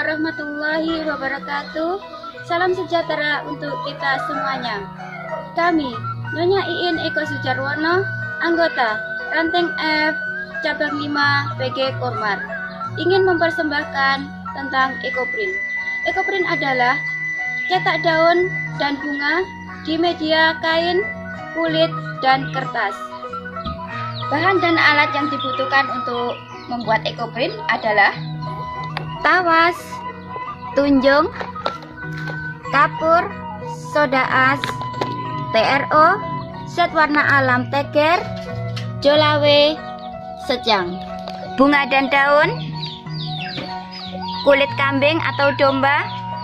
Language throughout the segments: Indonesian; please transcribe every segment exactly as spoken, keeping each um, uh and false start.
warahmatullahi wabarakatuh. Salam sejahtera untuk kita semuanya. Kami, Nyonya Iin Eko Sujarwono, anggota Ranting F Cabang lima P G Kormar, ingin mempersembahkan tentang EcoPrint. EcoPrint adalah cetak daun dan bunga di media kain, kulit, dan kertas. Bahan dan alat yang dibutuhkan untuk membuat EcoPrint adalah tawas, tunjung, kapur, soda as, T R O, set warna alam teger, jolawe, secang, bunga dan daun, kulit kambing atau domba,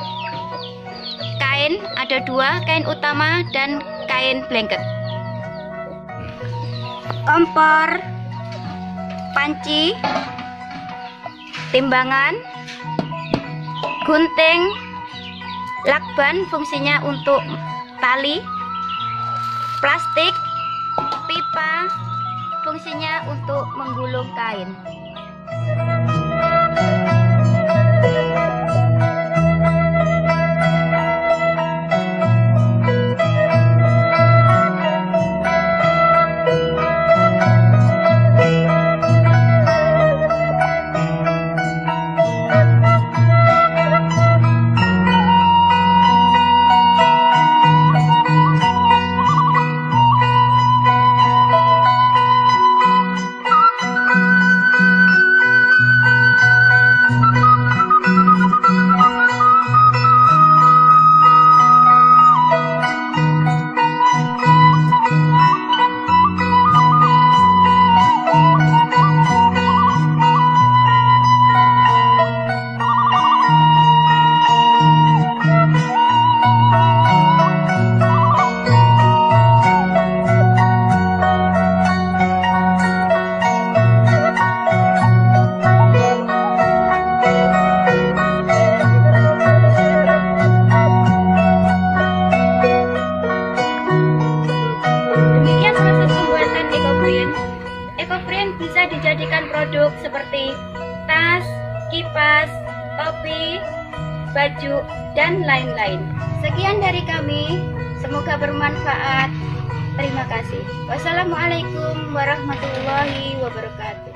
kain ada dua, kain utama dan kain blanket, kompor, panci, timbangan, gunting, lakban fungsinya untuk tali, plastik, pipa fungsinya untuk menggulung kain. EcoPrint bisa dijadikan produk seperti tas, kipas, topi, baju, dan lain-lain. Sekian dari kami, semoga bermanfaat. Terima kasih. Wassalamualaikum warahmatullahi wabarakatuh.